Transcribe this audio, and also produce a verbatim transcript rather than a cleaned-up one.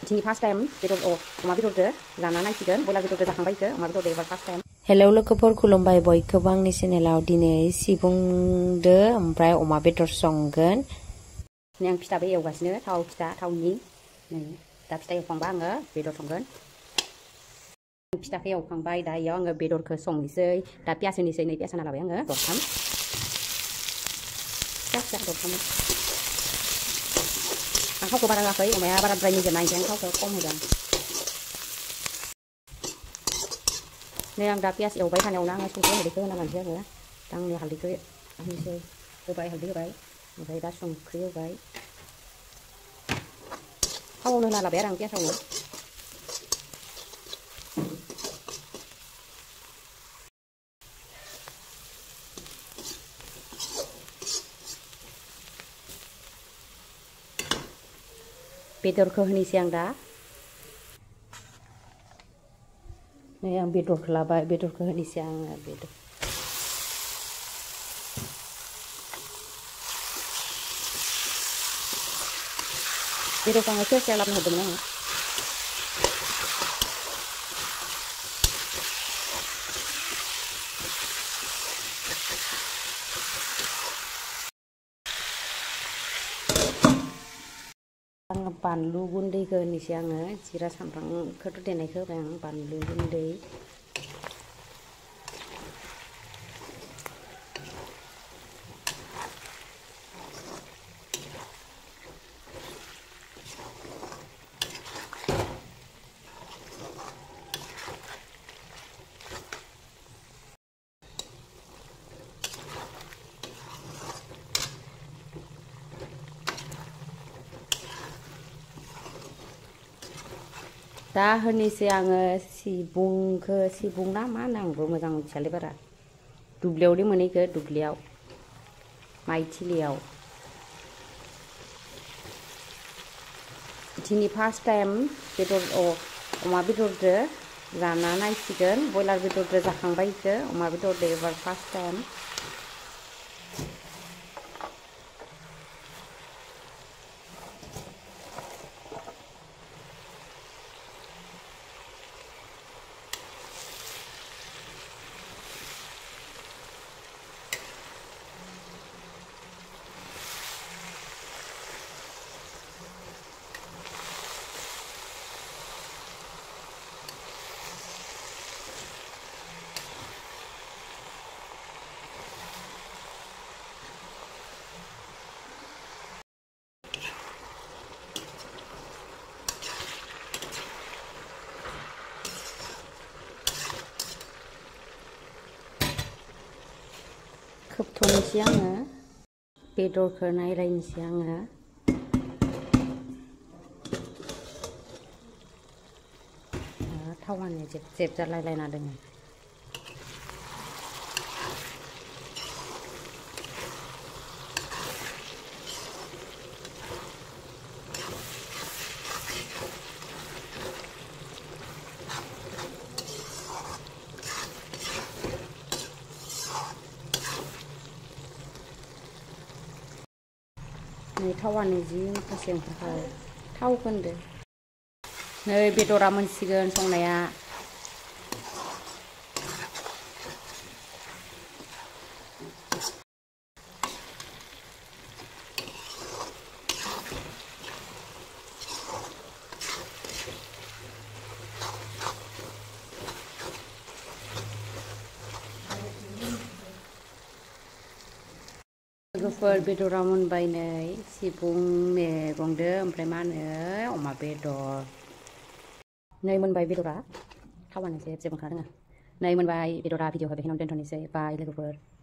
Ini first time बेदर अ अमा बेदरजों जाना नायसिगोन बयलार बेदरजों जाखांबायखो अमा बेदरजों एबार फार्स्ट टाइम। हेलौ लोगोफोर खुलुमबाय बयखौबो आंनि चेनेलाव दिनै सिबुंदो ओमफ्राय अमा बेदर संगोन। नै आं फिथाबो एवगासिनो थाव फिथा थावनि नै दा फिथा एवखांबा आङो बेदर संगोन। फिथाखौ एवखांबाय दा इयाव आङो बेदरखौ संनोसै दा पियास होनोसै नै पियास होना लाबाय आङो दरथाम फिसा फिसा दरथाम आं थावखौ बारा होआखै अमाया बाराद्राय निजोबना ओंखायनो आं थावखौ खम होदों। नै आं दा पियास एवबाय थानायावनो आङो संख्रि हालदैखौ होना लानोसै आरो दा आंनि हालदैखौ होनोसै होबाय हालदै होबाय ओमफ्राय दा संख्रि होबाय थावावनो होना लाबाय आरो आं पियासावनो बेदरखौ होनोसै आं दा नै आं बेदरखौ लाबाय बेदरखौ होनोसै आङो बेदर बेदरखौ आङो सेरसे लाबोनो हरदोंमोन आङो आङो बानलु गुन्दैखौ होनोसै आङो जिरा सामब्रामखौथ' देनायखौ होबाय आं बानलु गुन्दै दा होनोसै आङो सिबुंखौ सिबुं ना मा होनो आंबो मोजां मिथियालै बारा दुब्लियावदि मोनहैखो दुब्लियाव माइथिलियाव दिनै फार्स्ट टाइम बेदर अ अमा बेदरजों जाना नायसिगोन बयलार बेदरजों जाखांबायखो अमा बेदरजों एबार फार्स्ट टाइम खोबथ'नोसै आङो बेदरखौ नायलायनोसै आङो थावानो जेब जेब जालायलायना दोङो नै थावानो जि माखासे ओंखारखाबाय थावखौ होनदो नै बेदरा मोनसिगोन संनाया लोगोफोर बेदरा मोनबाय नै सिबुं मैगंदो ओमफ्राय मा होनो अमा बेदर नै मोनबाय बेदरा थावानो जेब जेब ओंखारदों नै मोनबाय बेदरा भिडिअखौ बेखिनियावनो दोनथ'नोसै बाय लोगोफोर।